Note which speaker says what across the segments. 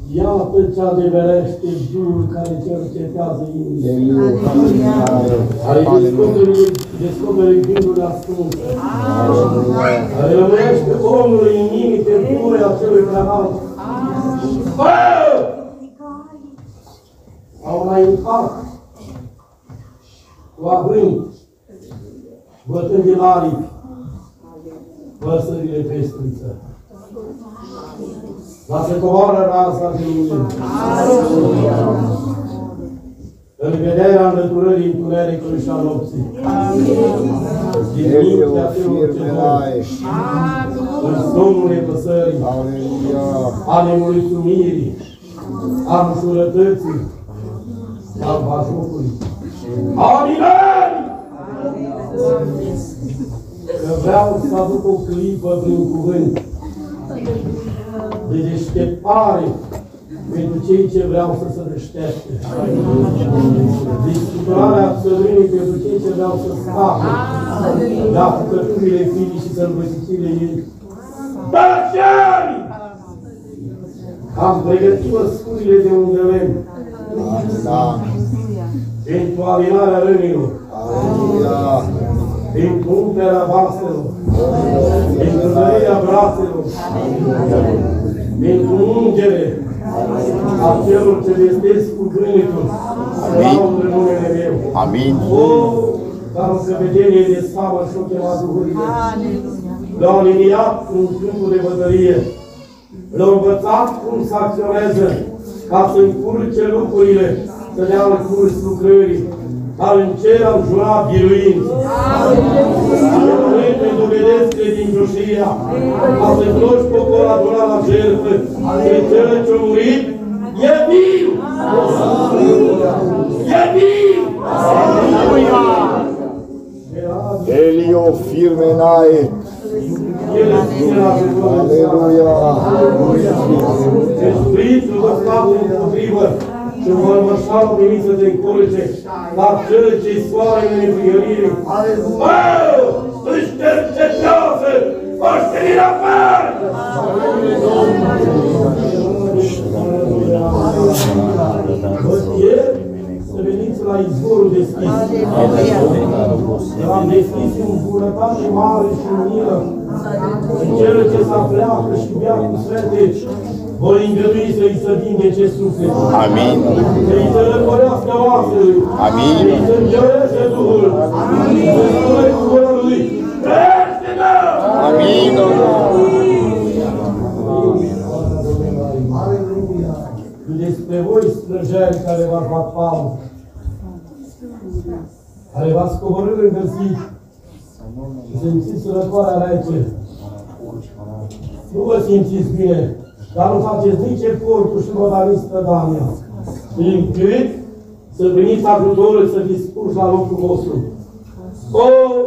Speaker 1: Iată ce adeverește jurul care cercetează inimile. Care descoperi gândurile ascunse. Care rămânește omului în inimii tempurile acelui preanalt. Au înaintat cu avânt, bătând din aripi, păsările pestriță. Dar se coboară raza de lumină. În vederea înlăturării întunericului și a nopții. Din mintea celor ce doi. În somnul nepăsării. A nemulțumirii. A înșurătății. Al bajocului. Amin! Că vreau să aduc o clipă prin cuvânt de deșteptare pentru cei ce vreau să se deștepte. De scuturarea țărânii pentru cei ce vreau să scape de apucăturile firii și sărbăticile ei. Dar cei! Am pregătit măscurile de unde lemn pentru alinarea rănilor, pentru umplerea vaselor, pentru întărirea brațelor, pentru ungere a celor ce vestesc cu gânitul, în numele meu.
Speaker 2: Amin.
Speaker 1: O, dar o săvedenie de slavă și o chema duhurile. Le-au aliniat în câmpul de bătălie. Le-au învățat cum să acționeze ca să încurce lucrurile, să dea în curs lucrării. Dar în cer am jurat biruință. Și în moment când dovedesc credincioșia, ca să cunoști popor adunat la jertfă, că cel ce-a murit e viu! E viu!
Speaker 2: Elio firmenae. Aleluia!
Speaker 1: Spiritul vă scapă împotrivă și vă învăța o primiță de încurce, dar cele ce-i scoare în neprihănire. Își cercetează oștenirea afară! Să veniți la izvorul deschis. L-am deschis în bunătate mare și în milă. În cele ce se apleacă și bea cu sfete, vor îngădui să-i să vindece sufletul.
Speaker 2: Amin.
Speaker 1: Să-i să răcorească oasele.
Speaker 2: Amin.
Speaker 1: Să-i să îngereze Duhul. Amin. Să-i spune cu gura lui. Crește-ne!
Speaker 2: Amin.
Speaker 1: Despre voi, străjeri care v-ați luat palmă, care v-ați coborât în găsit și simțiți răcoarea rece. Nu vă simțiți bine, dar nu faceți nici efortul și vă dați strădania, încât să primiți ajutorul să fiți puși la locul vostru. O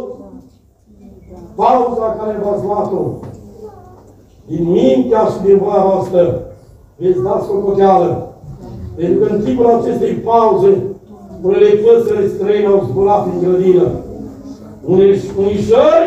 Speaker 1: pauza care v-ați luat-o din mintea și din voia voastră, veți da socoteală. Pentru că în timpul acestei pauze, unele păsări străine au zburat prin grădină. Unișări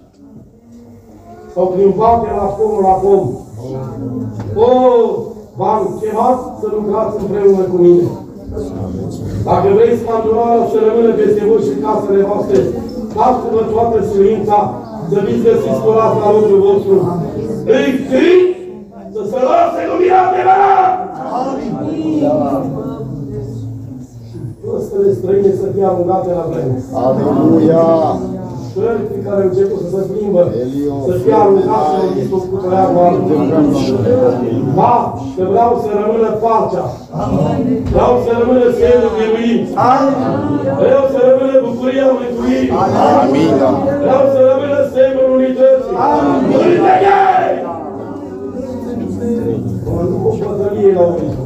Speaker 1: sau prin vate la pomul la pom. O, v-am chemat să lucrați împreună cu mine. Dacă vreți ca îndurarea să rămână peste voi și casele voastre, dați-vă toată silința să fiți găsiți curați la locul vostru. Încât să se lase lumina adevărat! Păsările străine să fie aruncate la vreme.
Speaker 2: Aleluia!
Speaker 1: Șerpii care au început să se plimbă, să fie aruncate în discul cu tăiagul altul. Da, că vreau să rămână pacea. Vreau să rămână semnul biruință. Vreau să rămână bucuria mântuirii.
Speaker 2: Amin.
Speaker 1: Vreau să rămână semnul unității. Unității! O bătălie la orizont.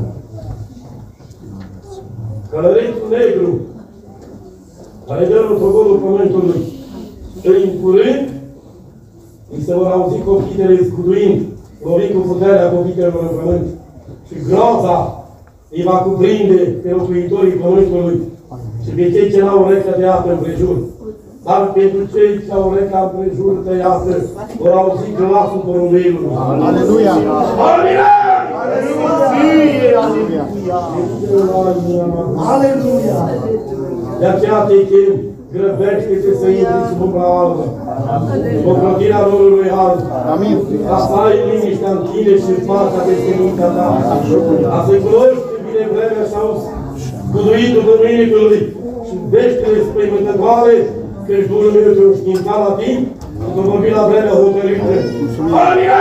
Speaker 1: Călărețul negru, care dă în păgorul pământului, în curând, îi se vor auzi copitele zguduind, lovind cu puterea copitelor în pământ. Și groaza îi va cuprinde pe locuitorii pământului și pe cei ce n-au urechea tăiată împrejur. Dar pentru cei ce au urechea împrejur tăiată, vor auzi glasul porumbelului.
Speaker 2: Aleluia!
Speaker 1: Aleluia! Aleluia! De aceea te chem, grăbește-te să intri sub umbra albă, sub ocrotirea Rolului Alb, ca să ai liniștea în tine și în fața de semința ta, ca să cunoști bine vremea și auzi scuduitul Duminicului și veștile spăimântătoare, că-și Duhul meu te-o știința la timp și te-o vorbi la vremea hotărâtă. Aleluia!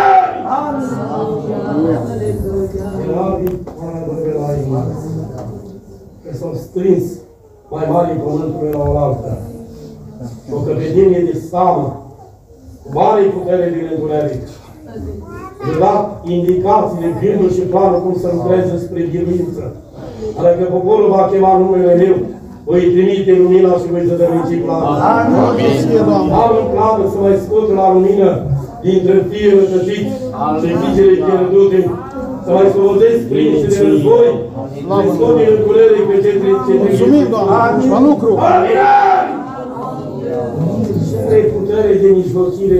Speaker 1: Că s-au strâns mai mari pământului la oaltă. O căpetenie de stamă, cu mare putere din întuneric. Le da indicații de gândul și planul cum să lucreze spre biruință. Adică poporul va chema numele meu, voi trimite lumina și voi zădărnici planul. Am în plană să mai scot la lumină dintre fie rătăciți și fiicele pierdute, să mai slobodesc prinși de război, să scot din întuneric pe ce
Speaker 2: Mulțumim, Doamne, la lucru!
Speaker 1: Trei putere de mijlocire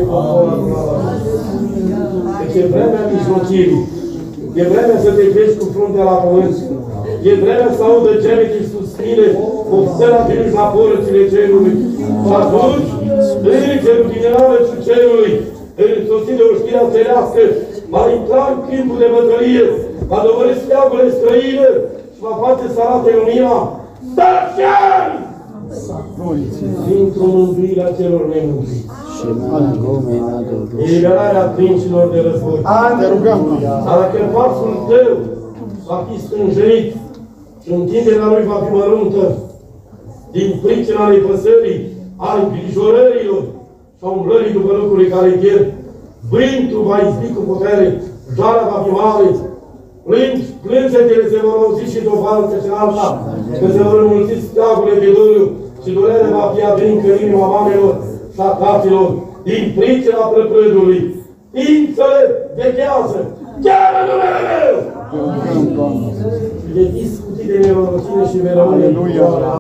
Speaker 1: Deci e vremea mijlocirii. E vremea să te vezi cu fruntea la pământ. E vremea să audă gemete și suspine, observa trimis la porțile cerului. Și atunci, îngerul din înălțul cerului, însoțit de o știrea cerească, va intra în câmpul de bătălie, va dovori steagurile străine și va face să arate lumina. Tăceri! Dintr-o mântuire a celor nemântuiți. Eliberarea prinților de război.
Speaker 2: Te rugăm,
Speaker 1: dar dacă pasul tău va fi stânjenit și întinderea lui va fi măruntă, din pricina nepăsării, a îngrijorărilor și a umblării după lucrurile care pierd, vântul va izbi cu putere, joara va fi mare, plângetele se vor auzi și de o parte și în alta, că se vor înmulți steagurile de doliu și durerea va fi adâncă în inima mamelor și a taților, din pricina prăprâdului. Ființele vechează, chiar în numele meu! Și de discuții de nenorocire și vei rămâne.